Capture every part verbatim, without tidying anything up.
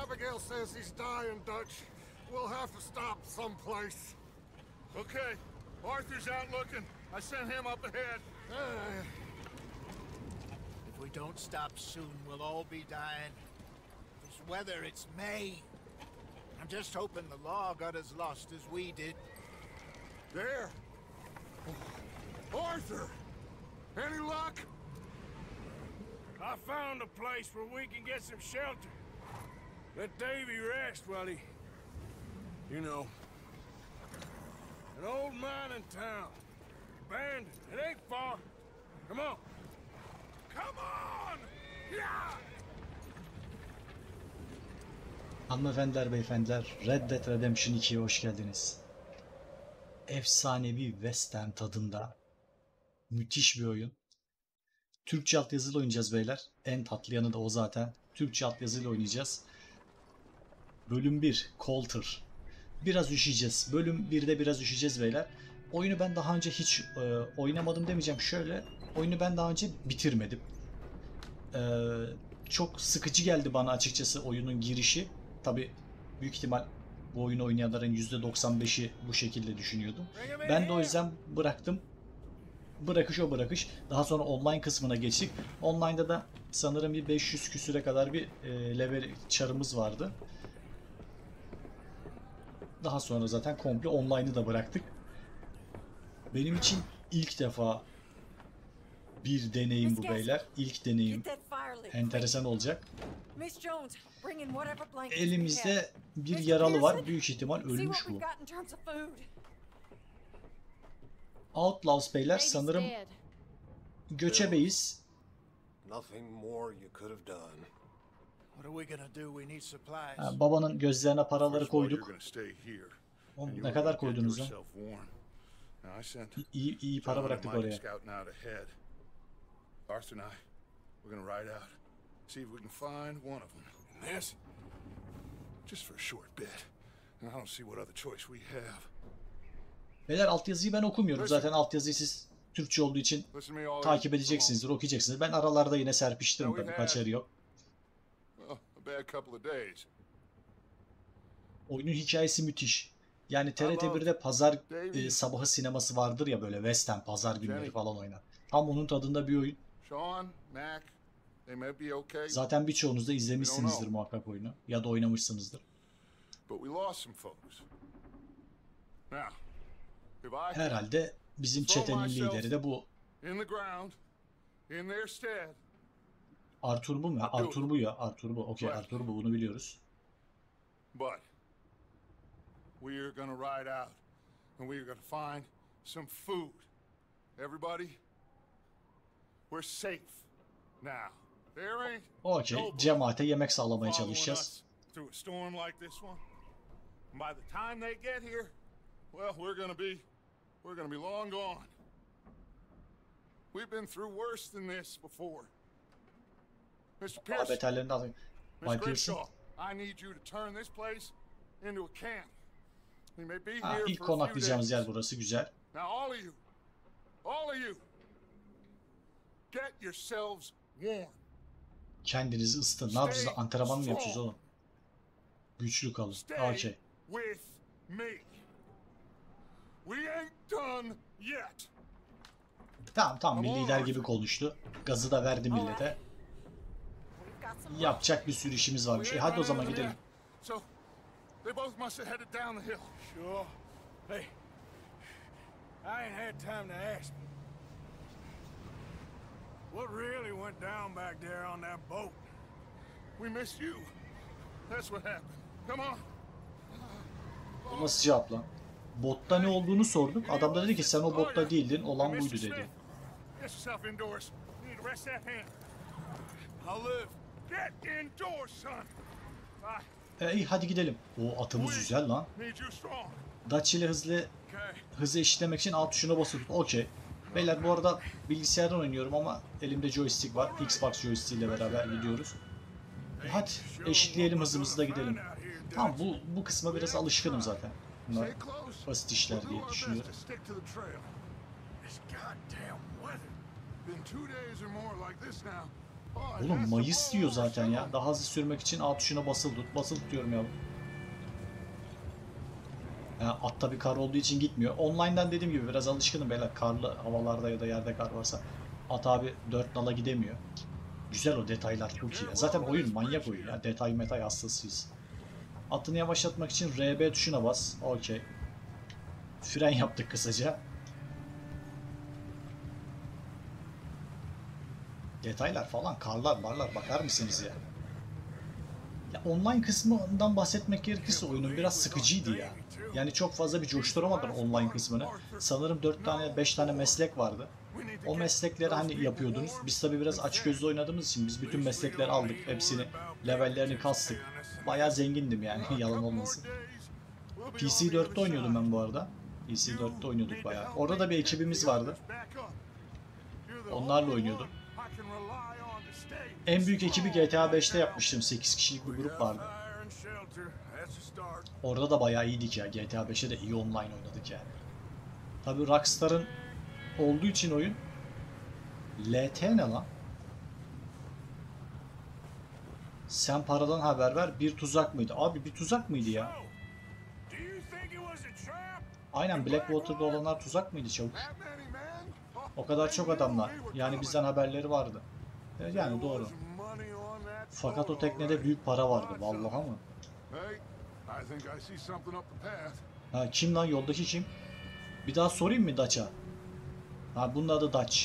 Abigail says he's dying, Dutch. We'll have to stop someplace. Okay. Arthur's out looking. I sent him up ahead. Uh, If we don't stop soon, we'll all be dying. This weather, it's May. I'm just hoping the law got as lost as we did. there. Arthur! Any luck? I found a place where we can get some shelter. Let Davy rest while he... You know. An old mining town. Abandoned. It ain't far. Come on. Come on! Yeah! Hanımefendiler, beyefendiler, Red Dead Redemption ikiye hoş geldiniz. Efsanevi western tadında müthiş bir oyun. Türkçe altyazıyla oynayacağız beyler. En tatlı yanı da o zaten. Türkçe altyazıyla oynayacağız. Bölüm bir, Coulter. Biraz üşüyeceğiz. Bölüm birde biraz üşüyeceğiz beyler. Oyunu ben daha önce hiç e, oynamadım demeyeceğim. Şöyle, oyunu ben daha önce bitirmedim. E, çok sıkıcı geldi bana açıkçası oyunun girişi. Tabi büyük ihtimal bu oyunu oynayanların yüzde doksan beşi bu şekilde düşünüyordu. Ben de o yüzden bıraktım. Bırakış o bırakış. Daha sonra online kısmına geçtik. Online'da da sanırım bir beş yüz küsüre kadar bir e, level çarımız vardı. Daha sonra zaten komple online'ı da bıraktık. Benim için ilk defa bir deneyim bu beyler. İlk deneyim. Enteresan olacak. Elimizde bir yaralı var. Büyük ihtimal ölmüş bu. Outlaws beyler, sanırım göçebeyiz. Ha, babanın gözlerine paraları koyduk. Oğlum, ne kadar koydunuz lan? İyi, iyi para bıraktık oraya. Arthur and I, we're gonna ride out, see if we can find one of them. And this, just for a short bit. And I don't see what other choice we have. Beyler, altyazıyı ben okumuyorum. Zaten altyazıyı siz Türkçe olduğu için takip edeceksinizdir, okuyacaksınız. Ben aralarda yine serpiştiririm tabii, kaçarı yok. Oyunun hikayesi müthiş. Yani T R T bir'de pazar e, sabahı sineması vardır ya, böyle western pazar günleri falan oynar. Tam onun tadında bir oyun. Zaten birçoğunuz da izlemişsinizdir muhakkak oyunu ya da oynamışsınızdır. Herhalde bizim çetenin lideri de bu. Arthur bu mu? Arthur bu ya. Arthur bu. Okey, Arthur bu. Bunu biliyoruz. But we are gonna ride out and we are gonna find some food. Everybody, we're safe now. There ain't. Okey, cemaate yemek sağlamaya çalışacağız. Through a storm like this one. By the time they get here, well, we're gonna be, we're gonna be long gone. We've been through worse than this before. mister Pearson, beterlerini alayım. Mister Grimshaw, I need you to turn this place into a camp. We may be Ha, here ilk for a few konaklayacağımız days. yer burası, güzel. Now all of you, all of you, get yourselves warm. Kendinizi ısıtın. Ne yapacağız? Antrenman mı yapacağız oğlum? Güçlü kalın. Okey. With me. We ain't done yet. Tamam tamam, bir lider gibi konuştu. Gazı da verdi millete. Yapacak bir sürü işimiz varmış. E hadi o zaman gidelim. So they both must have headed down the hill. Sure. Hey, I ain't had time to ask. What really went down back there on that boat? We missed you. That's what happened. Come on. Bu nasıl cevap lan? Botta ne olduğunu sorduk. Adam da dedi ki sen o botta değildin, olan buydu dedi. E iyi, hadi gidelim. O atımız güzel lan. Dutch ile hızlı hızı eşitlemek için alt tuşuna basıp okey. Beyler, bu arada bilgisayardan oynuyorum ama elimde joystick var. Xbox joystick ile beraber gidiyoruz. E hadi eşitleyelim hızımızı da gidelim. Tamam, bu bu kısma biraz alışkınım zaten. Bunlar basit işler diye düşünüyorum. Oğlum Mayıs diyor zaten ya. Daha hızlı sürmek için A tuşuna basılı tut. Basılı tutuyorum ya. Yani at tabi kar olduğu için gitmiyor. Online'dan dediğim gibi biraz alışkınım böyle karlı havalarda ya da yerde kar varsa. At abi dört nala gidemiyor. Güzel o detaylar çok iyi. Zaten oyun manyak oyun ya. Detay metay hastasıyız. Atını yavaşlatmak için R B tuşuna bas. Okey. Fren yaptık kısaca. Detaylar falan, karlar, barlar bakar mısınız ya? Ya online kısmından bahsetmek gerekirse oyunun biraz sıkıcıydı ya. Yani çok fazla bir coşturamadım online kısmını. Sanırım dört tane beş tane meslek vardı. O meslekleri hani yapıyordunuz. Biz tabi biraz açgözlü oynadığımız için biz bütün meslekleri aldık. Hepsini, levellerini kastık. Bayağı zengindim yani yalan olmasın. P C dörtte oynuyordum ben bu arada. P C dörtte oynuyorduk bayağı. Orada da bir ekibimiz vardı. Onlarla oynuyordum. En büyük ekibi G T A beşte yapmıştım. sekiz kişilik bir grup vardı. Orada da bayağı iyiydik ya. G T A beşte de iyi online oynadık yani. Tabi Rockstar'ın olduğu için oyun. L T ne lan? Sen paradan haber ver. Bir tuzak mıydı? Abi bir tuzak mıydı ya? Aynen Blackwater'da olanlar tuzak mıydı çavuş? O kadar çok adamlar. Yani bizden haberleri vardı. Yani doğru. Fakat o teknede büyük para vardı. Vallahi mı? Ha, kim lan? Yoldaki kim? Bir daha sorayım mı Dutch'a? Ha, bunun adı Dutch.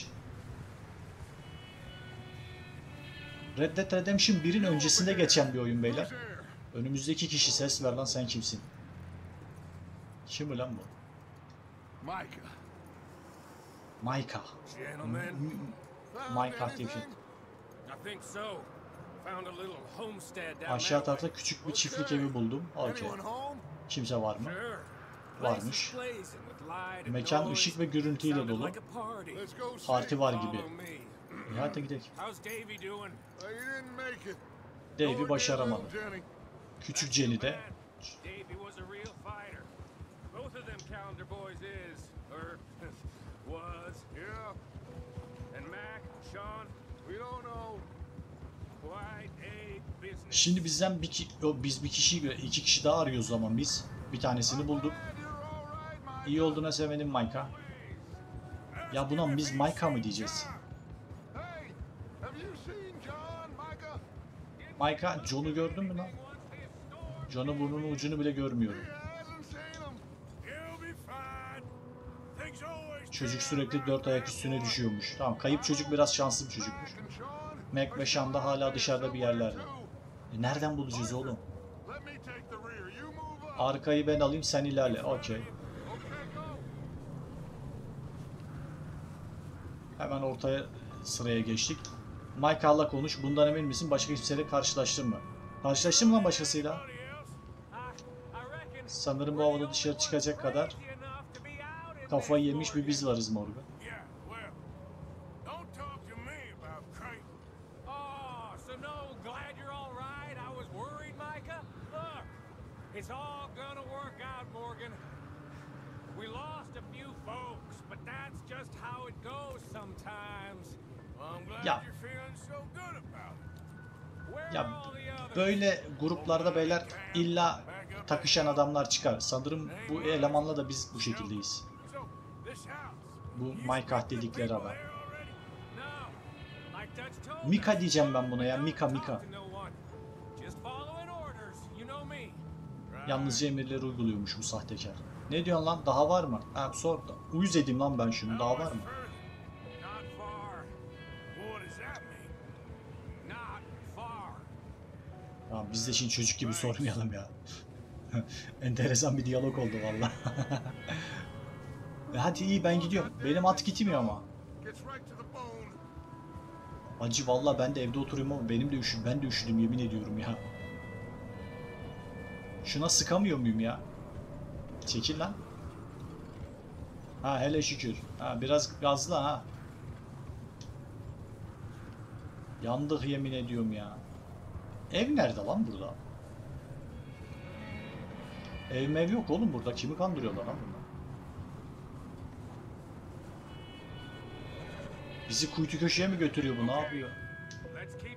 Red Dead Redemption birin öncesinde geçen bir oyun beyler. Önümüzdeki kişi ses ver lan, sen kimsin? Kim lan bu? Micah. Micah. Micah diye bir şey. Aşağı tarafta küçük bir çiftlik evi buldum. Okey. Kimse var mı? Varmış. Mekan ışık ve gürültüyle dolu. Parti var gibi. E hadi gidelim. Davey başaramadı. Küçük Jenny de. Şimdi bizden bir ki o, biz bir kişiyi iki kişi daha arıyoruz o zaman biz. Bir tanesini bulduk. İyi olduğuna sevindim Micah. Ya buna biz Micah mı diyeceğiz? Micah, John'u gördün mü lan? John'un burnunun ucunu bile görmüyorum. Çocuk sürekli dört ayak üstüne düşüyormuş. Tamam, kayıp çocuk biraz şanslı bir çocukmuş. Mac ve Sean da hala dışarıda bir yerlerde. E nereden bulacağız oğlum? Arkayı ben alayım, sen ilerle. Okey. Hemen ortaya sıraya geçtik. Micah'la konuş. Bundan emin misin? Başka kimseyle karşılaştın mı? Karşılaştın mı lan başkasıyla? Sanırım bu havada dışarı çıkacak kadar kafayı yemiş bir biz varız Morgan. Ya, ya böyle gruplarda beyler illa takışan adamlar çıkar. Sanırım bu elemanla da biz bu şekildeyiz. Bu Micah dedikleri adam. Mika diyeceğim ben buna ya. Mika Mika. Yalnızca emirleri uyguluyormuş bu sahtekar. Ne diyorsun lan? Daha var mı? Ha, sor da. Uyuz edeyim lan ben şunu. Daha var mı? Tamam, biz de şimdi çocuk gibi sormayalım ya. Enteresan bir diyalog oldu valla. Hadi iyi, ben gidiyorum. Benim at gitmiyor ama. Acı valla, ben de evde oturuyorum ama benim de üşüdüm. Ben de üşüdüm yemin ediyorum ya. Şuna sıkamıyor muyum ya? Çekil lan. Ha hele şükür. Ha biraz gazlı ha. Yandık yemin ediyorum ya. Ev nerede lan burada? Ev mev yok oğlum burada. Kimi kandırıyorlar lan bunlar? Bizi kuytu köşeye mi götürüyor bu? Ne yapıyor?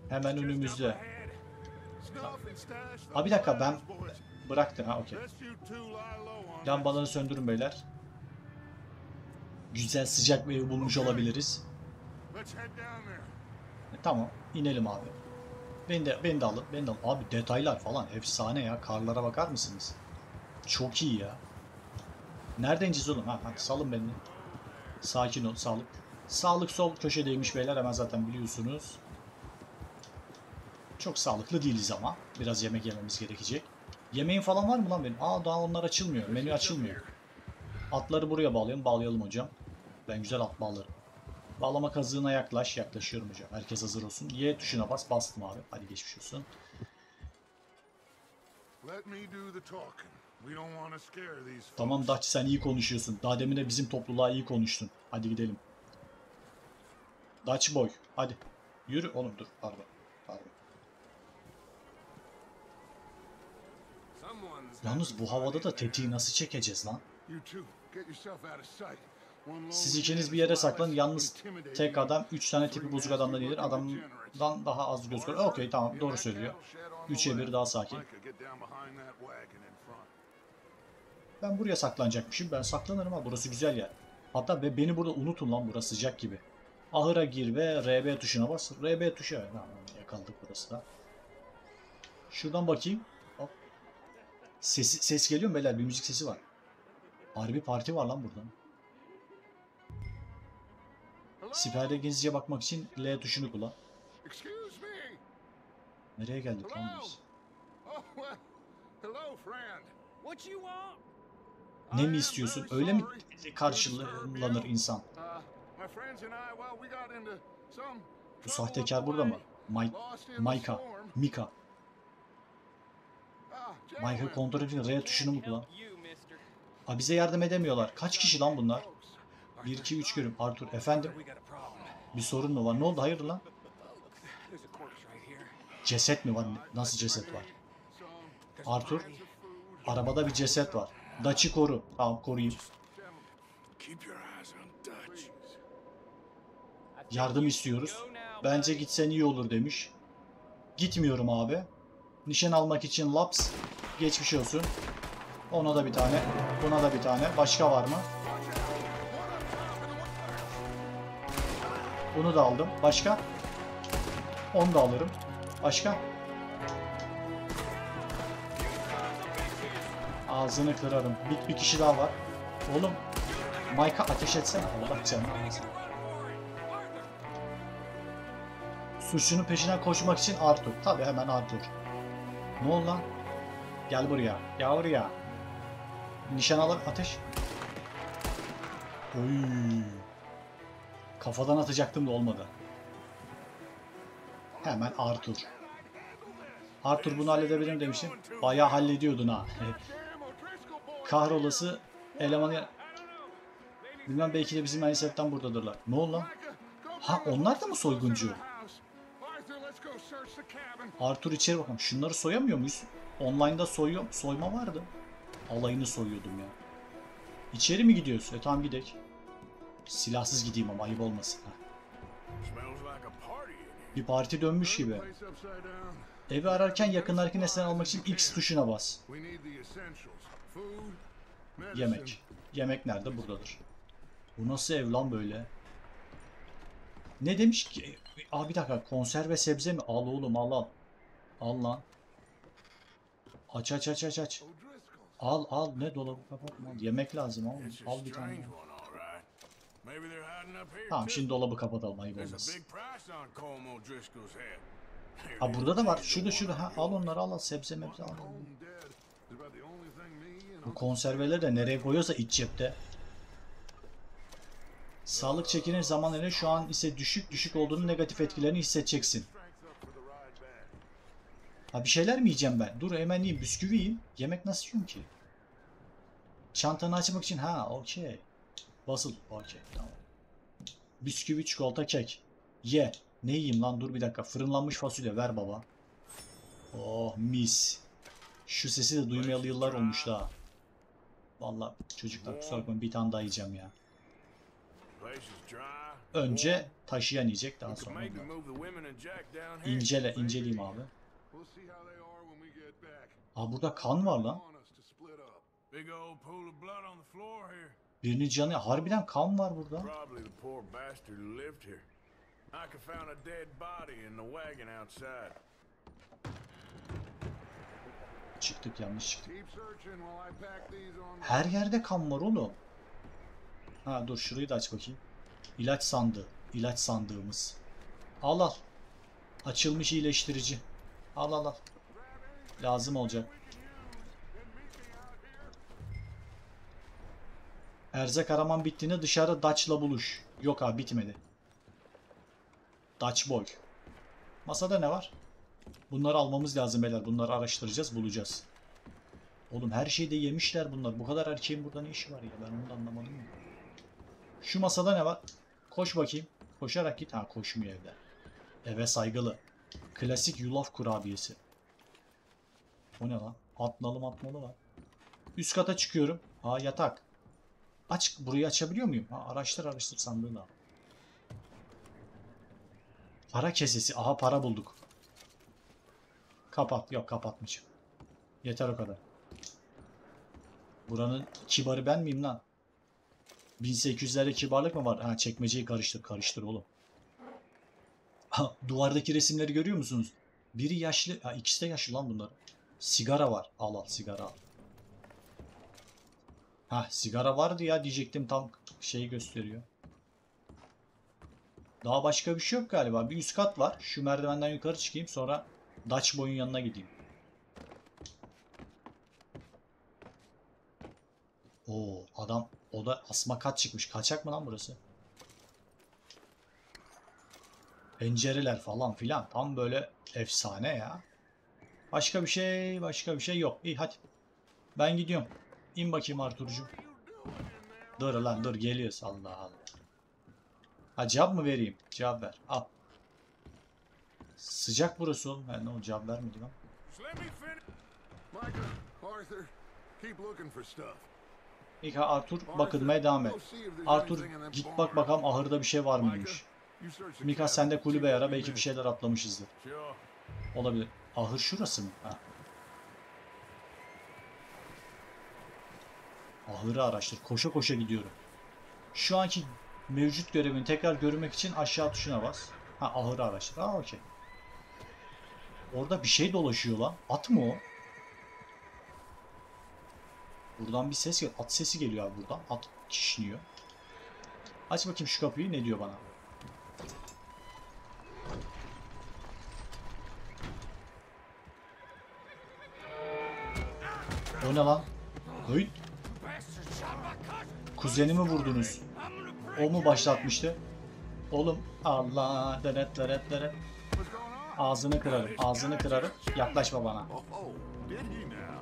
Hemen önümüzde. Snuff and stash Ha bir dakika ben those boys. bıraktım ha okey. Best you two lie low on Lambaları söndürün beyler. Güzel sıcak bir ev bulmuş olabiliriz. Let's head down there. E, tamam inelim abi. Beni de, beni de alın. Beni de alın. Abi detaylar falan efsane ya. Karlara bakar mısınız? Çok iyi ya. Nereden ineceğiz oğlum? Ha, hadi salın beni. Sakin ol, sağlık. Sağlık sol köşedeymiş beyler, hemen zaten biliyorsunuz. Çok sağlıklı değiliz ama. Biraz yemek yememiz gerekecek. Yemeğin falan var mı lan benim? Aa daha onlar açılmıyor. Menü açılmıyor. Atları buraya bağlayalım. Bağlayalım hocam. Ben güzel at bağlarım. Bağlama kazığına yaklaş. Yaklaşıyorum hocam. Herkes hazır olsun. Y tuşuna bas. Bastım abi. Hadi geçmiş olsun. Let me do the talking. We don't want to scare these folks. Tamam Dutch sen iyi konuşuyorsun. Daha demin de bizim topluluğa iyi konuştun. Hadi gidelim. Dutch boy. Hadi. Yürü. Oğlum dur. Pardon. Pardon. Yalnız bu havada da tetiği nasıl çekeceğiz lan? You two, get yourself out of sight. One lone Siz ikiniz man bir yere is saklanın. less Yalnız intimidating tek than adam üç tane tipi three bozuk adamdan nasty gelir. looking Adamdan daha az göz görür. Okey tamam doğru söylüyor. üçe bir daha sakin. Micah, get down behind that wagon in front. Ben buraya saklanacakmışım. Ben saklanırım ha. Burası güzel yer. Hatta ve beni burada unutun lan, burası sıcak gibi. Ahıra gir ve R B tuşuna bas. R B tuşu. Ha, yakaladık burası da. Şuradan bakayım. Hop. Ses, ses geliyor mu beyler? Bir müzik sesi var. Harbi parti var lan burada. Siperde İngilizce bakmak için L tuşunu kullan. Excuse me. Nereye geldik lan Hello. biz? Oh, well, hello, friend. What you want? Ne I mi am istiyorsun? very Öyle mi sorry karşılanır insan? Uh, my friends and I, well, we got into some Bu trouble sahtekar up the burada mı? way. Mike, Lost in the Micah, storm. Mika. Ah, Michael gentlemen, kontrol için R tuşunu mu kullan? Help you, mister. Aa, bize yardım edemiyorlar. Kaç kişi lan bunlar? folks, bir iki üç görüm. Arthur efendim. We got a problem. Bir sorun mu var? Ne oldu? Hayırdır lan? There's a corpse right here. Ceset mi var? Nasıl ceset var? some Arthur, kinds of food. arabada bir ceset var. Dutch'ı koru. Tamam koruyayım. Gentlemen, Keep your eyes on Dutch. I think Yardım you istiyoruz. should go now, Bence buddy. gitsen iyi olur demiş. Gitmiyorum abi. Nişan almak için laps. Geçmiş olsun. Ona da bir tane. Buna da bir tane. Başka var mı? Bunu da aldım. Başka? Onu da alırım. Başka? Ağzını kırarım. Bir, bir kişi daha var. Oğlum. Mike'a ateş etsene. Allah canını almasın. Suçlunun peşinden koşmak için Arthur. Tabi hemen Arthur. Ne oldu lan? Gel buraya. Gel buraya. Nişan alıp ateş. Oy. Kafadan atacaktım da olmadı. Hemen Arthur. Arthur bunu halledebilirim demiştim. Bayağı hallediyordun ha. damn O'Driscoll boys. Kahrolası elemanı... Bilmem belki de bizim aynı sebepten buradadırlar. Ne oldu lan? Ha onlar da mı soyguncu? Arthur, let's go search the cabin. Arthur içeri bakalım. Şunları soyamıyor muyuz? Online'da soyuyor, soyma vardı. Alayını soyuyordum ya. İçeri mi gidiyoruz? E tamam gidelim. Silahsız gideyim ama ayıp olmasın. Ha. Smells like a party in here. Bir parti dönmüş gibi. Place upside down. Evi ararken yakınlardaki nesneleri almak için X tuşuna bas. We need the essentials. Food, medicine. Yemek. Yemek nerede? Buradadır. Bu nasıl ev lan böyle? Ne demiş ki? Aa bir dakika. Konserve sebze mi? Al oğlum al al. Al lan. Aç aç aç aç aç. O'Driscoll. Al al. Ne dolabı kapatma. Yemek lazım oğlum. It's a Al bir tane. strange one, all right. Maybe they're hiding up here Tamam too. şimdi dolabı kapatalım ayıp There's a olmasın. big price on Colm O'Driscoll's head. Here Ha it burada da var. is. Şurada şurada. Ha al onları al al. Sebze mebze al. Home dead is about the only thing me and Bu Uncle konserveleri de nereye koyuyorsa iç cepte. Sağlık çekinin zamanları şu an ise düşük düşük olduğunu negatif etkilerini hissedeceksin. strength up for the ride back. Ha bir şeyler mi yiyeceğim ben? Dur hemen yiyeyim. Bisküvi yiyeyim. Yemek nasıl yiyorum ki? Çantanı açmak için ha okey. Basıl. Okey tamam. Bisküvi, çikolata, kek. Ye. Ne yiyeyim lan? Dur bir dakika. Fırınlanmış fasulye ver baba. Oh mis. Şu sesi de duymayalı yıllar olmuş daha. Vallahi çocuklar kusura bakmayın bir tane daha yiyeceğim ya. Place is dry. Önce taşıyan yiyecek, daha We could sonra maybe onlar. move the women and Jack down here. İncele, inceleyeyim abi. We'll see how they are when we get back. Aa, burada kan var lan. Want us to split up. Big old pool of blood on the floor here. Birinin canı, harbiden kan var burada. Probably the poor bastard who lived here. I could found a dead body in the wagon outside. Çıktık, yanlış çıktık. Keep searching while I pack these on. Her yerde kan var oğlum. Ha dur, şurayı da aç bakayım. İlaç sandığı. İlaç sandığımız. Al al. Açılmış iyileştirici. Al al al. Lazım olacak. Erzak araman bittiğinde dışarı Dutch'la buluş. Yok abi, bitmedi. Dutch boy. Masada ne var? Bunları almamız lazım beyler. Bunları araştıracağız, bulacağız. Oğlum her şeyi de yemişler bunlar. Bu kadar erkeğin burada ne işi var ya? Ben onu da anlamadım ya. Şu masada ne var? Koş bakayım. Koşarak git. Ha, koşmuyor evde. Eve saygılı. Klasik yulaf kurabiyesi. O ne lan? Atnalı matnalı var. Üst kata çıkıyorum. Ha, yatak. Aç. Burayı açabiliyor muyum? Ha, araştır araştır sandığını al. Para kesesi. Aha, para bulduk. Kapat. Yok, kapatmayacağım. Yeter o kadar. Buranın kibarı ben miyim lan? bin sekiz yüzlerde kibarlık mı var? Ha, çekmeceyi karıştır. Karıştır oğlum. Ha, duvardaki resimleri görüyor musunuz? Biri yaşlı. Ha, ikisi de yaşlı lan bunlar. Sigara var. Al al, sigara al. Ha, sigara vardı ya diyecektim, tam şeyi gösteriyor. Daha başka bir şey yok galiba. Bir üst kat var. Şu merdivenden yukarı çıkayım, sonra Dutch boy'un yanına gideyim. Oo, adam o da asma kat çıkmış. Kaçak mı lan burası? Pencereler falan filan. Tam böyle efsane ya. Başka bir şey, başka bir şey yok. İyi hadi. Ben gidiyorum. İn bakayım Arturcuğum. Dur lan dur, geliyoruz. Allah Allah. Ha, cevap mı vereyim? Cevap ver. Al. Sıcak burası oğlum. Ha, ne oldu, cevap vermedi lan. Just let me finish. Micah, Arthur, keep looking for stuff. İlk ha, Artur bakılmaya devam et. Artur git bak bakalım ahırda bir şey var mıymış. You search the Mika cabin. sen de kulübe yara, belki bir şeyler atlamışızdır. Sure. Olabilir. Ahır şurası mı? Ha. Ahırı araştır. Koşa koşa gidiyorum. Şu anki mevcut görevini tekrar görmek için aşağı tuşuna bas. Ha, ahırı araştır. Aa, okey. Orada bir şey dolaşıyor lan. At mı o? Buradan bir ses geliyor. At sesi geliyor abi buradan. At kişniyor. Aç bakayım şu kapıyı, ne diyor bana? O ne lan? Hıyt. Kuzenimi vurdunuz. O mu başlatmıştı? Oğlum Allah, deret deret deret. What's going on? Ağzını kırarım, ağzını kırarım. Yaklaşma bana. Oh, did he now?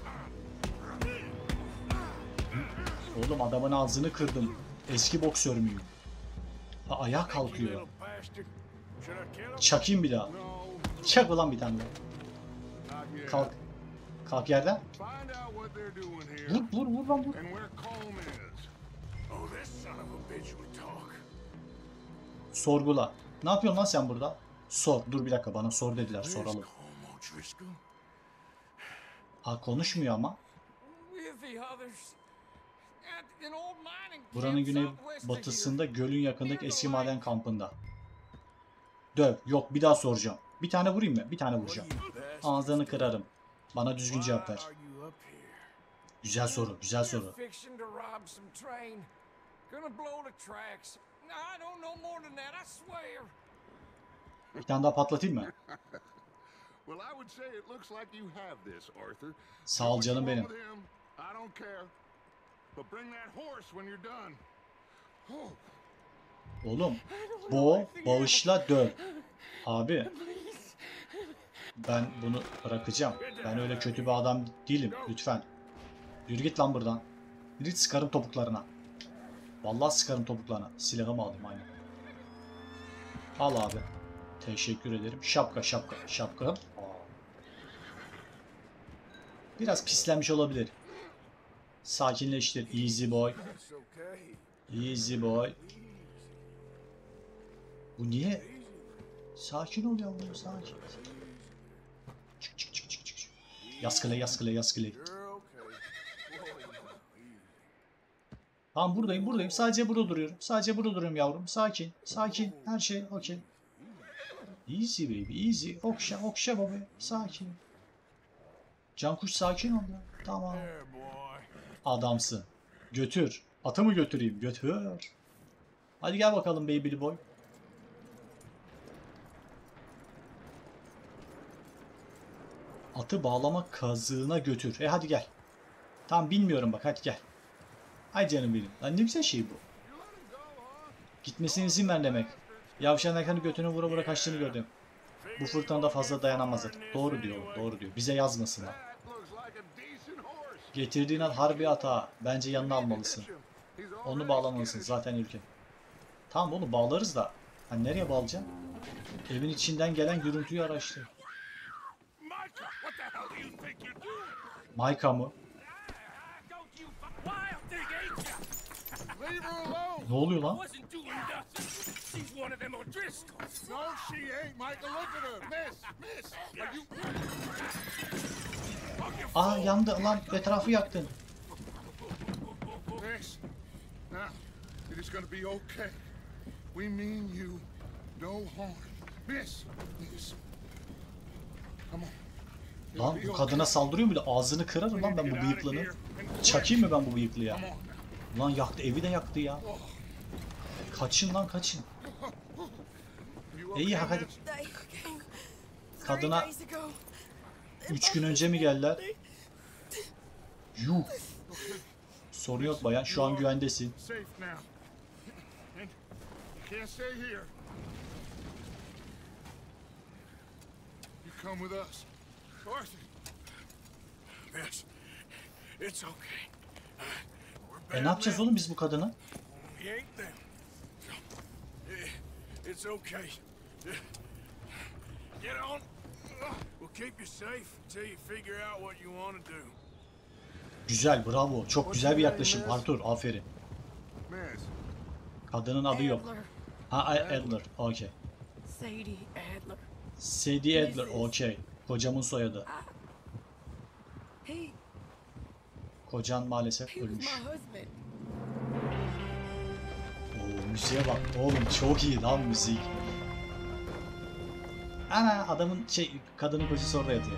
Oğlum adamın ağzını kırdım. Eski boksör müyüm? Ha, ayağa kalkıyor. Little bastard. Should I kill him? Çakayım bir daha. No, Çak ulan bir tane daha. not yet. Kalk. Kalk yerden. Find out what they're doing here Vur vur vur lan vur. and where Colm is. Oh, this son of a bitch would talk. Sorgula. Ne yapıyorsun lan sen burada? Sor. Dur bir dakika, bana sor dediler, Where's soralım. Colm O'Driscoll? Ha, konuşmuyor ama. With the others. At an old mining Buranın camp güney southwest of batısında here. gölün yakındaki eski maden kampında. Döv. Yok, bir daha soracağım. Bir tane vurayım mı? Bir tane vuracağım. Ağzını kırarım. Bana düzgün cevap ver. Why are you up here? Güzel soru, güzel soru. We're fixing to rob some train. Gonna blow the tracks. No, I don't know more than that, I swear. Bir tane daha patlatayım mı? Well, I would say it looks like you have this, Arthur. Sağ ol canım benim. With him, I don't care. But bring that horse when you're done. Oh, Oğlum, bo, bağışla, döv. Abi, ben bunu bırakacağım. Ben öyle kötü bir adam değilim, lütfen. Yürü git lan buradan. Yürü git, sıkarım topuklarına. Vallahi sıkarım topuklarına. Silahımı aldım aynen. Al abi. Teşekkür ederim. Şapka, şapka, şapka. Aa. Biraz pislenmiş olabilir. Sakinleştir. Easy boy. It's okay. Easy boy. Bu niye? Sakin ol yavrum, sakin. Çık çık çık çık çık. Yaskıle yaskıle yaskıle. You're okay. Whoa, easy. Tamam buradayım buradayım. Sadece burada duruyorum. Sadece burada duruyorum yavrum. Sakin. Sakin. Her şey okey. Easy baby easy. Okşa okşa baba. Sakin. Cankuş sakin ol ya. Tamam. There, boy. Adamsın. Götür. Atı mı götüreyim? Götür. Hadi gel bakalım baby boy. Atı bağlama kazığına götür. E hadi gel. Tamam bilmiyorum bak hadi gel. Ay canım benim. Lan ne güzel şey bu. Gitmesine izin ver demek. Yavşan erkanı götünü vura vura kaçtığını gördüm. Bu fırtınada fazla dayanamaz at. Doğru diyor, doğru diyor. Bize yazmasınlar. Getirdiğin at harbi ata. Bence yanına almalısın. Onu bağlamalısın zaten ülke. Tamam onu bağlarız da. Hani nereye bağlayacağım? Evin içinden gelen gürültüyü araştır. Mayka mı? Ne oluyor lan? She's one of them O'Driscolls. No, she ain't, Michael. Look at her. Miss, miss. Are you... Aa yandı lan etrafı yaktın. Miss. Now, it is gonna be okay. We mean you no harm. Miss, miss. Come on. It'll Lan be bu okay. kadına saldırıyor mu? Ağzını kırarım lan ben bu bıyıklının. Çakayım mı ben bu bıyıklıya? Come on now. Lan yaktı evi de yaktı ya. Kaçın lan kaçın. You İyi okay, hadi. miss? Kadına üç gün önce mi geldiler? Yuh. Sorun yok bayan. Şu an güvendesin. Safe now. And you can't stay here. You come with us. Arthur. Miss, it's okay. E ne yapacağız oğlum biz bu kadını? We ain't them. It's okay. Get on. We'll keep you safe until you figure out what you want to do. Güzel bravo. Çok güzel bir yaklaşım Arthur. Aferin. Miss. Kadının adı yok. Adler. Ha Adler. Okey. Sadie Adler. Sadie Adler. Okey. Kocamın soyadı. He, Kocan maalesef he was my ölmüş. husband. Oo, müziğe bak. Oğlum çok iyi lan müzik. Ana adamın şey kadının kocası orada yatıyor.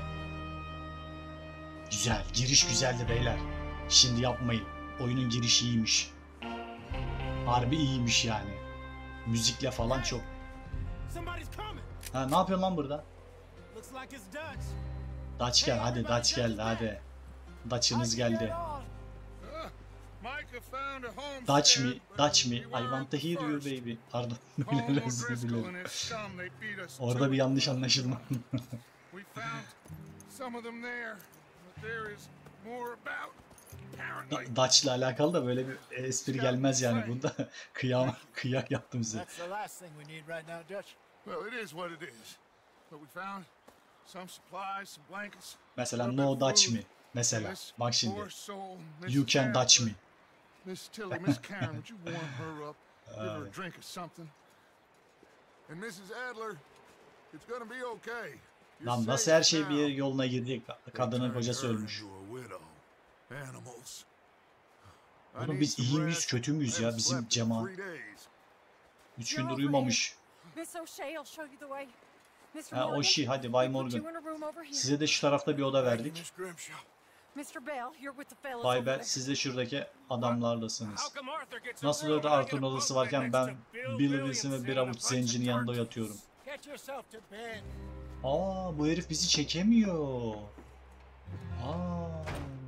Güzel. Giriş güzeldi beyler. Şimdi yapmayın. Oyunun girişi iyiymiş. Harbi iyiymiş yani. Müzikle falan çok. Somebody's coming. Ha ne yapıyorsun lan burada? Looks like it's Dutch. Dutch gel hadi Dutch geldi hadi. Dutch'ınız geldi. Uh, Micah found a homestead. Dutch me, but Dutch me. we I weren't want to hear you first. baby. Pardon. Home Özür O'Driscoll dilerim. and his scum, they beat us Orada to bir it. yanlış anlaşılma. We found some of them there, but there is more about. Apparently. Dutch'la alakalı da böyle bir espri gelmez yani bunda. Kıyam, kıyak yaptım size. That's the last thing we need right now, Dutch. Well, it is what it is. But we found some supplies, some blankets. Mesela a little no bit of Dutch food. me. Mesela This bak şimdi. poor soul, You Missus can Dutch me. Adler. Miss Tilly, Miss Karen, would you warm her up? Give her Uh, a drink or something. And Missus Adler, it's gonna be okay. You're Lan nasıl safe her şey bir now. yoluna girdi. Kadının kocası ölmüş. Animals. Oğlum biz iyi miyiz kötü müyüz ya bizim cemaat. Üç gündür uyumamış. Miss O'Shea will show you the way. Mister Ha Morgan, o şey hadi Bay we put you Morgan. in a room over here. Size de şu tarafta bir oda verdik. Miss Grimshaw. Mister Bell, you're with the fellas Bay over Bell there. siz de şuradaki adamlarlasınız. How come Arthur gets a Nasıl room öyle and I Arthur'un get a odası bunk varken next ben to Bill Bill Wilson ve bir Williamson and a avuç bunch of zencinin yanında turkeys? yatıyorum. Get yourself to bed. Aa bu herif bizi çekemiyor. Aa.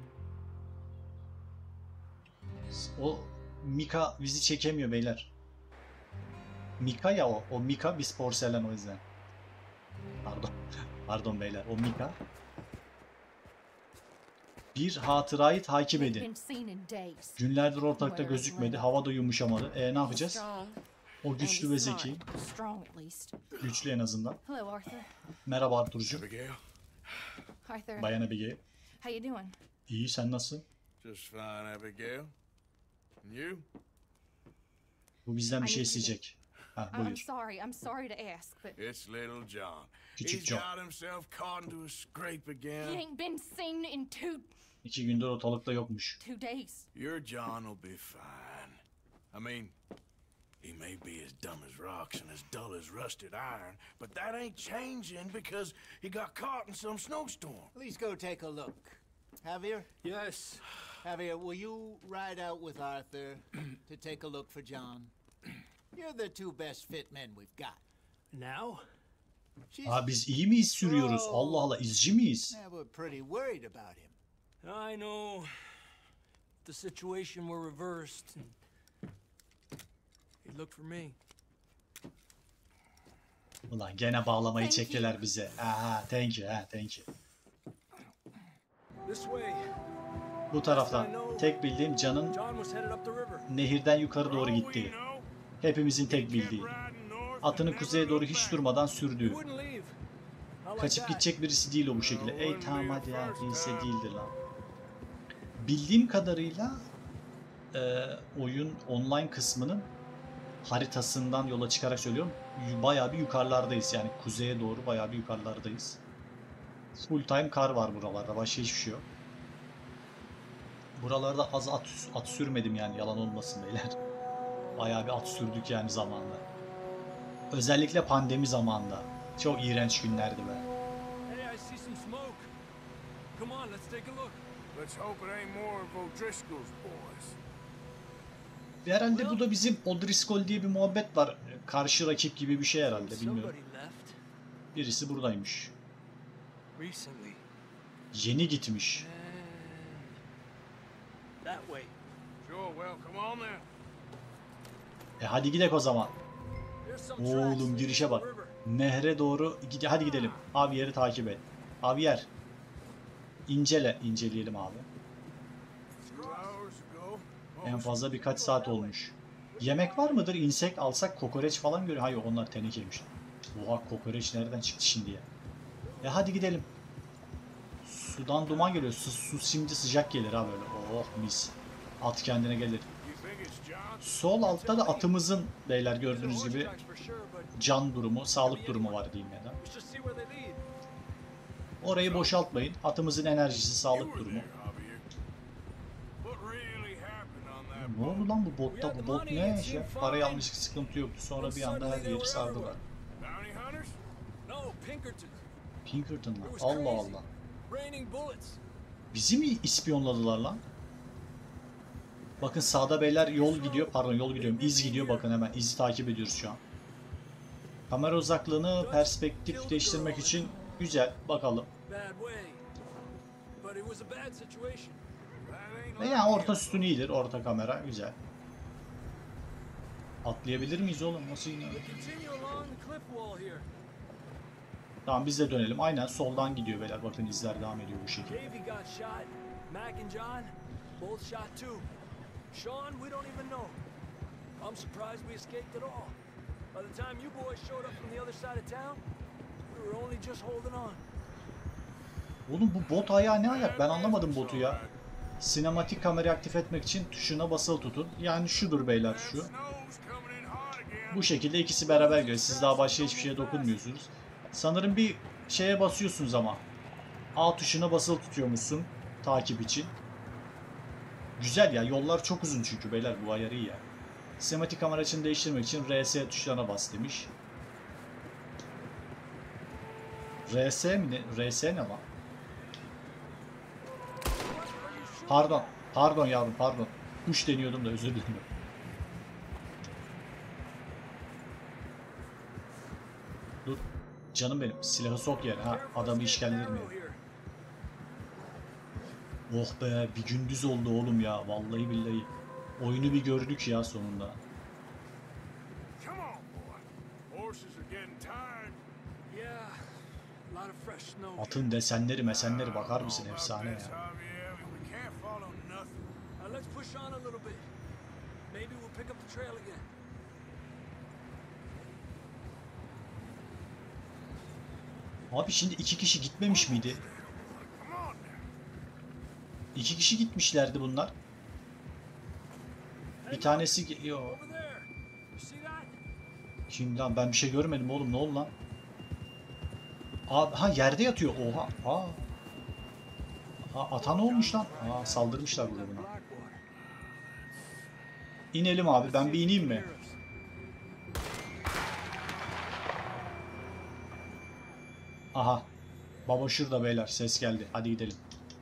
O Mika bizi çekemiyor beyler. Mika ya o. O Mika biz porselen o yüzden. Pardon. Pardon beyler. O Mika. Bir hatırayı takip edin. Günlerdir ortalıkta gözükmedi. Hava da yumuşamadı. E ne yapacağız? O güçlü ve zeki. Güçlü en azından. Hello, Arthur. Merhaba Arthur'cum. Abigail? Arthur. Bayan Abigail. How you doing? İyi sen nasılsın? Just fine, Abigail. And you? Bu bizden bir I şey need you to- isteyecek. Ha, I'm buyur. sorry. I'm sorry to ask, but It's little John. Küçük He's John. got himself caught into a scrape he again. ain't been seen in two İki gündür ortalıkta yokmuş. two days. Your John will be fine. I mean, he may be as dumb as rocks and as dull as rusted iron, but that ain't changing because he got caught in some snowstorm. Please go take a look. Javier? Yes. Javier, will you ride out with Arthur to take a look for John? You're the two best fit men we've got. Now? She's... Aa, biz iyi miyiz sürüyoruz? Allah Allah, izci miyiz? Yeah, we're pretty worried about him. I know. The situation were reversed. And he looked for me. Ulan gene bağlamayı Thank çektiler you. bize. Ha, thank you, ha, thank you. This way. Bu taraftan tek bildiğim Can'ın John was headed up the river. nehirden yukarı doğru All we gittiği. know, Hepimizin tek kept bildiği. riding north Atını and kuzeye never doğru looked hiç back. durmadan He sürdüğü. wouldn't leave. Not like Kaçıp that. gidecek birisi değil o bu şekilde. Ey tamam hadi ya, değilse değildir lan. Bildiğim kadarıyla e, oyun online kısmının haritasından yola çıkarak söylüyorum. y- Bayağı bir yukarılardayız, yani kuzeye doğru bayağı bir yukarılardayız. Full time kar var buralarda, başka hiçbir şey yok. Buralarda az at, at sürmedim yani, yalan olmasın beyler. Bayağı bir at sürdük yani zamanla. Özellikle pandemi zamanında. Çok iğrenç günlerdi be. Hey, I see some smoke. Come on, let's take a look. Let's hope it ain't more of O'Driscoll's boys. Herhalde bu da bizim O'Driscoll diye bir muhabbet var. Karşı rakip gibi bir şey herhalde, bilmiyorum. Somebody left Birisi buradaymış. recently. Yeni gitmiş. And that way. Sure, well, come on then. E hadi gidelim o zaman. There's some tracks Oğlum leading girişe to bak. the river. Nehre doğru gide, hadi gidelim. Abi yeri takip et. Abi yer. İncele, inceleyelim abi. Two hours ago, En fazla birkaç saat olmuş. Yemek var mıdır? İnsek alsak kokoreç falan görüyor. Hayır, onlar tenekeymiş. Oha, kokoreç nereden çıktı şimdi ya? E hadi gidelim. Sudan duman geliyor. Su, su şimdi sıcak gelir ha böyle. Oh mis. At kendine gelir. you think it's John? Sol altta da atımızın beyler gördüğünüz Horse gibi tracks for sure, but can durumu, sağlık durumu var diyeyim ya da. we should see where they lead. Orayı boşaltmayın. Atımızın enerjisi, You sağlık were durumu. there, Javier. What really happened on that Ne boat? oldu lan bu botta? Bu bot ne iş ya? Para yanlış sıkıntı yoktu. Sonra bir anda her yeri sardılar. Bounty hunters? No, Pinkerton. Pinkerton'la. It was Allah crazy. Allah. Raining bullets. Bizi mi ispiyonladılar lan? Bakın sağda beyler yol gidiyor. Pardon, yol gidiyorum. İz gidiyor, bakın hemen. İzi takip ediyoruz şu an. Kamera uzaklığını perspektif değiştirmek için güzel. Bakalım. Bad way. But it was a bad situation. That ain't E like yani him. orta sütun iyidir. Orta kamera güzel. Atlayabilir miyiz oğlum? Nasıl yine? We continue along the cliff wall here. Tamam, biz de dönelim. Aynen soldan gidiyor beyler. Bakın izler devam ediyor bu şekilde. Davey got shot. Mac and John, both shot too. Sean, we don't even know. I'm surprised we escaped at all. By the time you boys showed up from the other side of town, we were only just holding on. Oğlum bu bot ayağı ne ayak? Ben anlamadım botu ya. Sinematik kamerayı aktif etmek için tuşuna basılı tutun. Yani şudur beyler, şu. Snow's coming in hot again. Bu şekilde ikisi beraber geliyor. Siz daha başka hiçbir şeye dokunmuyorsunuz. Sanırım bir şeye basıyorsunuz ama. A tuşuna basılı tutuyormuşsun takip için. Güzel ya, yollar çok uzun çünkü beyler, bu ayarı iyi ya. Sinematik kamera için değiştirmek için R S tuşlarına bas demiş. R S mi ne? R S ne lan? Pardon. Pardon yavrum, pardon. Kuş deniyordum da, özür dilerim. Dur. Canım benim. Silahı sok yere. Ha, adamı işgallerim ya. Oh be, bir gündüz oldu oğlum ya. Vallahi billahi. Oyunu bir gördük ya sonunda. Come on, boy. Horses are getting tired. Yeah, a lot of fresh snow. Atın desenleri mesenleri bakar mısın? All about Efsane this, ya. Javier. We can't follow nothing. Now let's push on a little bit. Maybe we'll pick up the trail again. Abi şimdi iki kişi gitmemiş miydi? Come on now. İki kişi gitmişlerdi bunlar. Bir tanesi... Yo. Over there. You see that? Şimdi lan ben bir şey görmedim oğlum, ne oldu lan? Aa, ha yerde yatıyor. Oha. Aa. Aa, ata ne olmuş lan? Aa, saldırmışlar burada buna. İnelim abi, ben bir ineyim mi? Aha. Baba şurada beyler, ses geldi. Hadi gidelim.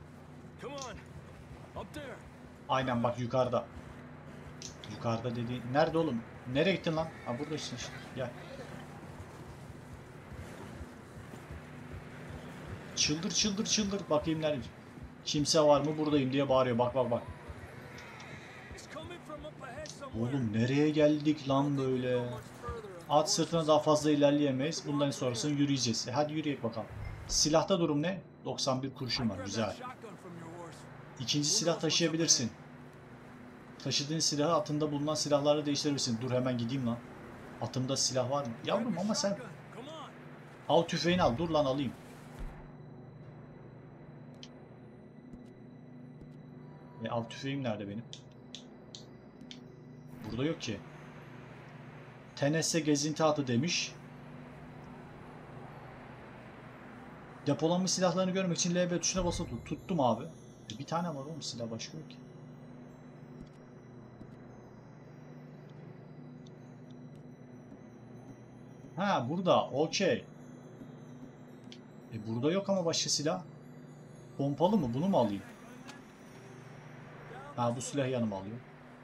Aynen bak yukarıda. Yukarıda dedi. Nerede oğlum? Nereye gittin lan? Ha buradasın işte. Gel. Çıldır çıldır çıldır. Bakayım nerede? Kimse var mı buradayım diye bağırıyor. Bak bak bak. Oğlum nereye geldik lan böyle? At sırtına daha fazla ilerleyemeyiz. Bundan sonrasını yürüyeceğiz. E hadi yürüyek bakalım. Silahta durum ne? doksan bir kurşun var. Güzel. İkinci silah taşıyabilirsin. Taşıdığın silahı atında bulunan silahlarla değiştirebilirsin. Dur hemen gideyim lan. Atımda silah var mı? Yavrum ama sen... Al tüfeğini al. Dur lan alayım. E av tüfeğim nerede benim? Burada yok ki. Tenesse gezinti atı demiş. Depolanmış silahlarını görmek için L B tuşuna basılı tut. Tuttum abi. E bir tane var oğlum, silah başka yok ki. Ha burada. Okey. E burada yok ama başka silah. Pompalı mı? Bunu mu alayım? Ha bu silahı yanıma alıyorum.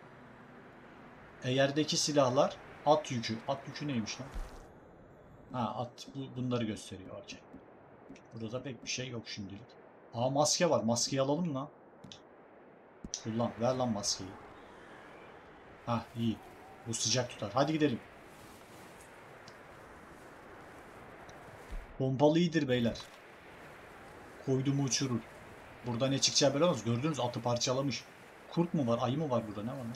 E yerdeki silahlar at yükü. At yükü neymiş lan? Ha at bu, bunları gösteriyor. Okey. Burada da pek bir şey yok şimdilik. Aa maske var. Maskeyi alalım lan. Kullan. Ver lan maskeyi. Ha iyi. Bu sıcak tutar. Hadi gidelim. Pompalı iyidir beyler. Koydu mu uçurur. Burada ne çıkacağı belli olmaz. Gördünüz atı parçalamış. Kurt mu var? Ayı mı var burada? Ne var lan?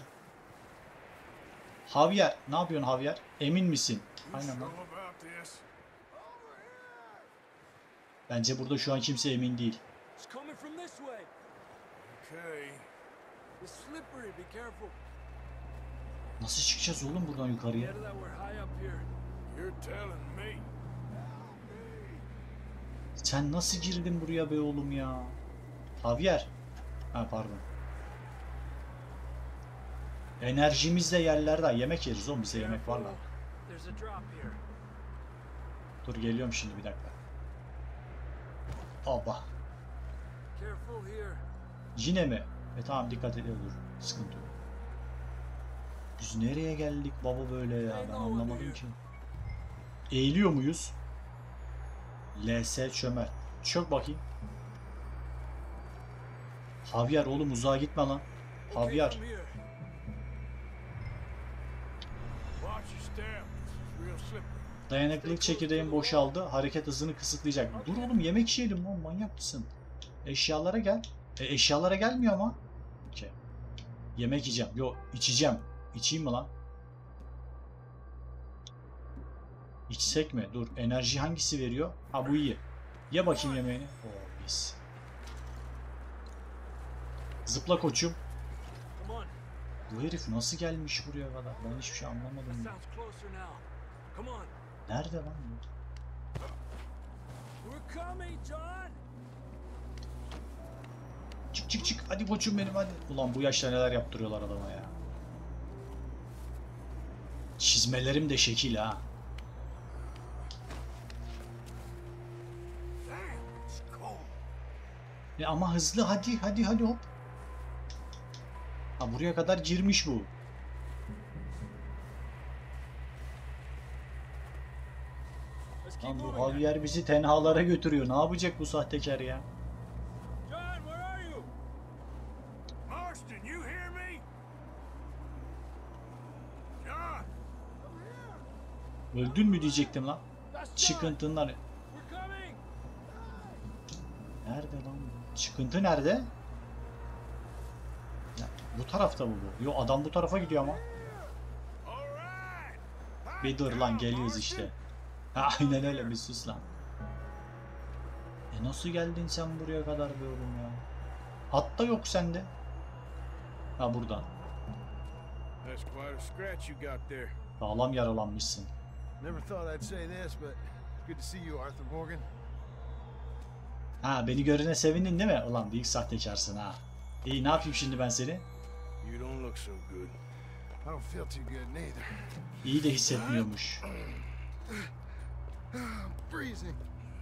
Javier. Ne yapıyorsun Javier? Emin misin? Aynen lan. Bence burada şu an kimse emin değil. Nasıl çıkacağız oğlum buradan yukarıya? Sen nasıl girdin buraya be oğlum ya? Javier. Ha pardon. Enerjimiz de yerlerde. Yemek yeriz oğlum, bize yemek var lan. Dur geliyorum şimdi bir dakika. Oba. Yine mi? E tamam dikkat ediyordur. Sıkıntı yok. Biz nereye geldik baba böyle ya? Ben anlamadım ki. Eğiliyor muyuz? L S çömer. Çök bakayım. Javier oğlum uzağa gitme lan. Javier. Dayanıklılık çekirdeğin boşaldı. Hareket hızını kısıtlayacak. Dur oğlum yemek yiyelim lan, manyak mısın? Eşyalara gel. E, eşyalara gelmiyor ama. Okay. Yemek yiyeceğim. Yo içeceğim. İçeyim mi lan? İçsek mi? Dur. Enerji hangisi veriyor? Ha bu iyi. Ye bakayım yemeğini. Oo mis. Zıpla koçum. Bu herif nasıl gelmiş buraya kadar? Ben hiçbir şey anlamadım. Nerede lan bu? Çık çık çık. Hadi koçum benim hadi. Ulan bu yaşta neler yaptırıyorlar adama ya. Çizmelerim de şekil ha. E ama hızlı hadi hadi hadi hop. Ha buraya kadar girmiş bu. Lan bu Javier bizi tenhalara götürüyor. Ne yapacak bu sahtekar ya? Öldün mü diyecektim lan. Çıkıntınlar. Nerede lan bu? Çıkıntı nerede? Ya, bu tarafta mı bu? Yo adam bu tarafa gidiyor ama. Bir dur lan geliyoruz işte. Ha, aynen öyle bir sus lan. E nasıl geldin sen buraya kadar be oğlum ya? At da yok sende. Ha buradan. Sağlam yaralanmışsın. Never thought I'd say this, but it's good to see you, Arthur Morgan. Ha, beni görene sevindin değil mi? Ulan büyük sahtekarsın ha. İyi, ne yapayım şimdi ben seni? You don't look so good. I don't feel too good neither. İyi de hissetmiyormuş. I'm freezing.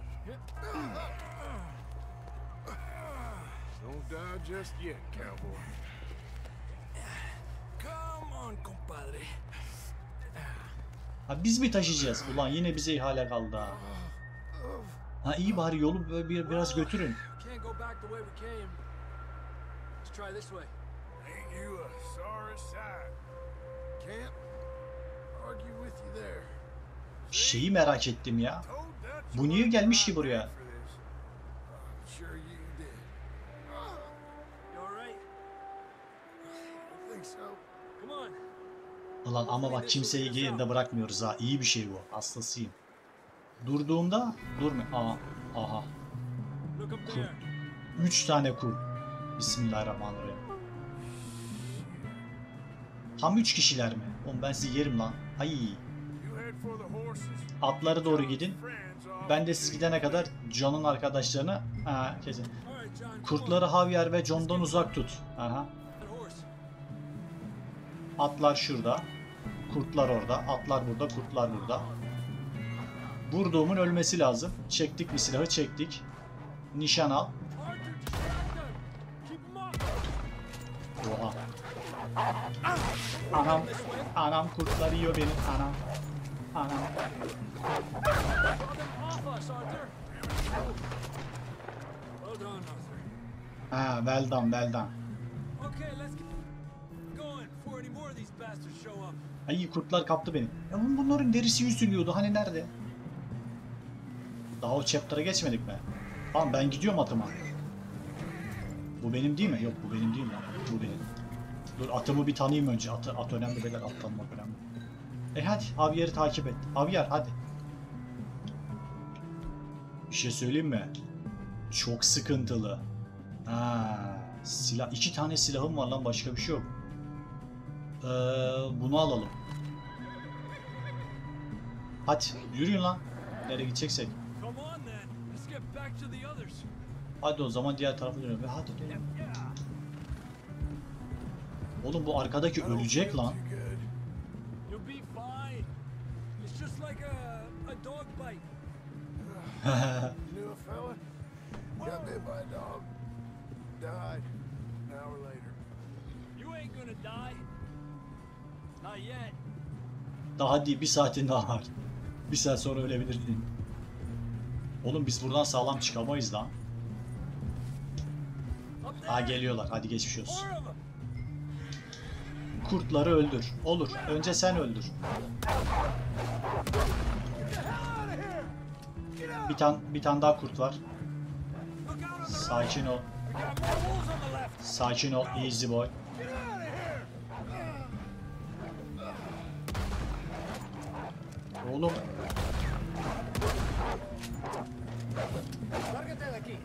Don't die just yet, cowboy. Come on, compadre. Ha, biz mi taşıyacağız? Ulan yine bize ihale kaldı ha. Ha iyi, bari yolu böyle bir, biraz götürün. Can't go back the way we came. Let's try this way. Ain't you a sorry sight? Can't argue with you there. Şeyi merak ettim ya. Told Dutch Bu niye gelmiş ki buraya? for this. Sure you did. You alright? I think so. Come on. Ulan ama bak, kimseyi geride bırakmıyoruz ha. İyi bir şey bu. Hastasıyım. Durduğumda durma. Aha. Aha. Look up Kur. there. Üç tane kur. Bismillahirrahmanirrahim. Tam üç kişiler mi? Oğlum ben sizi yerim lan. Ay. You head for the horses. Atlara doğru gidin. Friends off Ben de siz gidene kadar John'un arkadaşlarını ha, kesin. Alright, John. come Kurtları Javier ve John'dan uzak tut. Aha. on. That horse. Atlar şurada. Kurtlar orada. Atlar burada. Kurtlar burada. Vurduğumun ölmesi lazım. Çektik bir silahı, çektik. Nişan al. Arthur, shotgun. Keep him off. Oha. Anam. Anam kurtlar yiyor beni. Anam. Anam. Draw them off us, Arthur. Well done, Arthur. Ha, well done, well done. Okay, let's get going before any more of these bastards show up. Ay, kurtlar kaptı beni. Ya bunların derisi yüzülüyordu. Hani nerede? Daha o chapter'a geçmedik mi? Tamam, ben gidiyorum atıma. Bu benim değil mi? Yok, bu benim değil mi? Bu benim. Dur, atımı bir tanıyayım önce. Atı, at önemli beyler. At tanımak önemli. E hadi Javier'i takip et. Javier hadi. Bir şey söyleyeyim mi? Çok sıkıntılı. Ha, silah. İki tane silahım var lan, başka bir şey yok. Ee, bunu alalım. Hadi yürüyün lan. Nereye gideceksek. Come on then. Let's get back to the others. Hadi o zaman diğer tarafa dönelim. Hadi dönelim. Oğlum bu arkadaki ölecek lan. too good. You'll be fine. It's just like a, a dog bite. You knew a fella? Got bit by a dog. Died. An hour later. You ain't gonna die. Not yet. Daha değil, bir saatin daha var. Bir saat sonra ölebilirsin. Oğlum biz buradan sağlam çıkamayız lan. Up there. Ha, geliyorlar. Hadi geçmiş olsun. More of 'em. Kurtları öldür. Olur. Önce sen öldür. Bir tane bir tane daha kurt var. Look out on the right. Sakin ol. We got more wolves on the left. Sakin ol. Easy boy. Oğlum. Lárgate de aquí.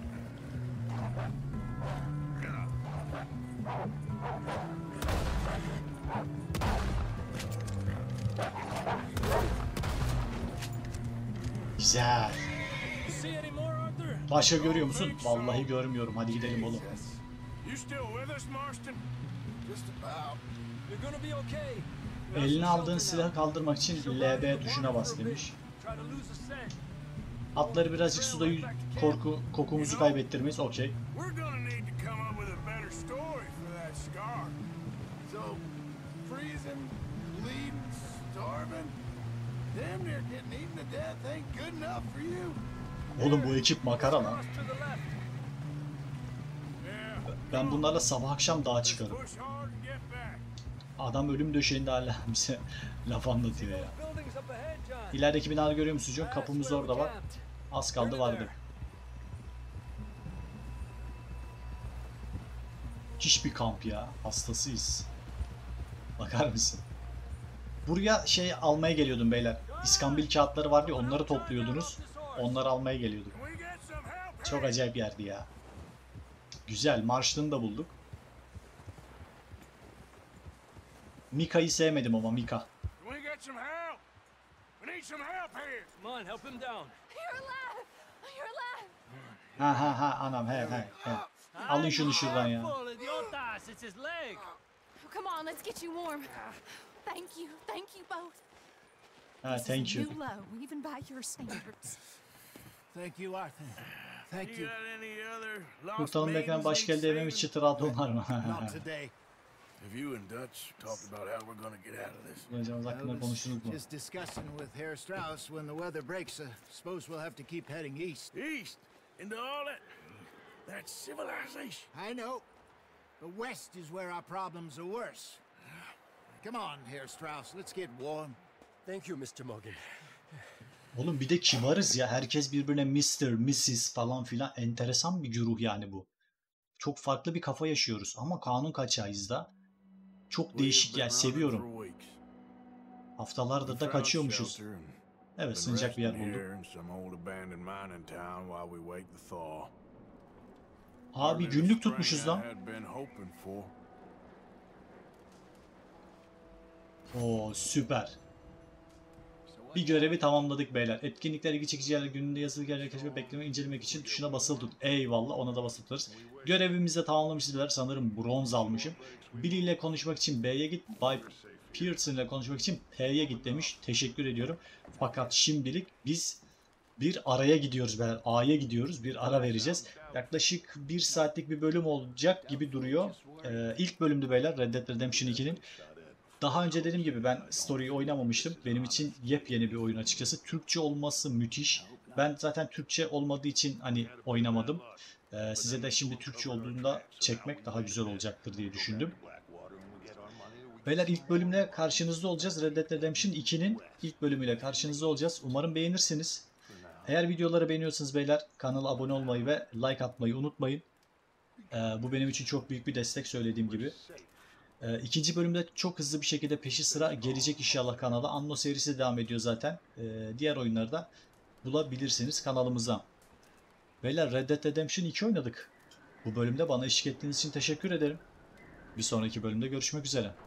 Güzel. You see any more, Arthur? Başka görüyor musun? Vallahi görmüyorum. Hadi gidelim oğlum. You still with us, Marston? Just about. You're gonna be okay. Eline aldığın silahı kaldırmak için L B tuşuna bas demiş. Try to lose a scent. Atları birazcık suda y- korku kokumuzu kaybettirmeyiz. Okey. We're gonna need to come up with a better story for that scar. So, freezing, bleeding, starving, damn near getting eaten to death ain't good enough for you. Oğlum bu ekip makara lan. Cross to the left. Yeah. Ben bunlarla sabah akşam dağa çıkarım. Push hard and get back. Adam ölüm döşeğinde hala bize laf anlatıyor ya. Buildings up ahead, John. İlerideki binaları görüyor musun John? Kapımız orada bak. Az kaldı vardı. Müthiş bir kamp ya. Hastasıyız. Bakar mısın? Buraya şey almaya geliyordum beyler. İskambil kağıtları vardı ya, onları topluyordunuz. Onları almaya geliyorduk. Can we get some help? Çok acayip yerdi ya. Güzel. Marshall'ını da bulduk. Mika'yı sevmedim ama Mika. Can we get some help? We need some help here. Come on, help him down. You're alive! You're alive! Ha ha ha anam he he he. Alın şunu şuradan ya. Careful, idiotas, it's his leg. Come on, let's get you warm. Thank you. Thank you both. Ha This thank is a you. new low, even by your standards. Thank you, Arthur. Thank You you. got any other lost Kurtarım beklenen maidens baş need geldi evime bir saving? çıtır altın var mı? Not today. Have you and Dutch talked about how we're gonna get out of this? Kullanacağımız I hakkında was konuştunuz mu? just discussing with Herr Strauss when the weather breaks. I suppose we'll have to keep heading east. East into all that that civilization. I know. The west is where our problems are worse. Come on, Herr Strauss, let's get warm. Thank you, mister Morgan. Oğlum bir de kibarız ya. Herkes birbirine mister, missus falan filan. Enteresan bir güruh yani bu. Çok farklı bir kafa yaşıyoruz ama kanun kaçağıyız da. Çok değişik yani, seviyorum. Haftalardır da kaçıyormuşuz. Evet, sıcak bir yer bulduk. Abi günlük tutmuşuz lan. Oo süper. Bir görevi tamamladık beyler. Etkinlikler, ilgi çekici yerler, gününde yazılı gelecek keşfe bekleme incelemek için tuşuna basılı tut. Eyvallah, ona da basılı tutarız. Görevimizi de tamamlamışız beyler. Sanırım bronz almışım. Billy ile konuşmak için B'ye git. Bay Pearson ile konuşmak için P'ye git demiş. Teşekkür ediyorum. Fakat şimdilik biz bir araya gidiyoruz beyler. A'ya gidiyoruz. Bir ara vereceğiz. Yaklaşık bir saatlik bir bölüm olacak gibi duruyor. Ee, ilk bölümdü beyler Red Dead Redemption iki'nin. Daha önce dediğim gibi ben story'yi oynamamıştım. Benim için yepyeni bir oyun açıkçası. Türkçe olması müthiş. Ben zaten Türkçe olmadığı için hani oynamadım. Ee, size de şimdi Türkçe olduğunda çekmek daha güzel olacaktır diye düşündüm. Beyler ilk bölümle karşınızda olacağız. Red Dead Redemption iki'nin ilk bölümüyle karşınızda olacağız. Umarım beğenirsiniz. Eğer videoları beğeniyorsanız beyler kanala abone olmayı ve like atmayı unutmayın. Ee, bu benim için çok büyük bir destek, söylediğim gibi. Ee, ikinci bölümde çok hızlı bir şekilde peşi sıra gelecek inşallah kanala. Anno serisi devam ediyor zaten. Ee, diğer oyunları da bulabilirsiniz kanalımıza. Beyler Red Dead Redemption iki oynadık. Bu bölümde bana eşlik ettiğiniz için teşekkür ederim. Bir sonraki bölümde görüşmek üzere.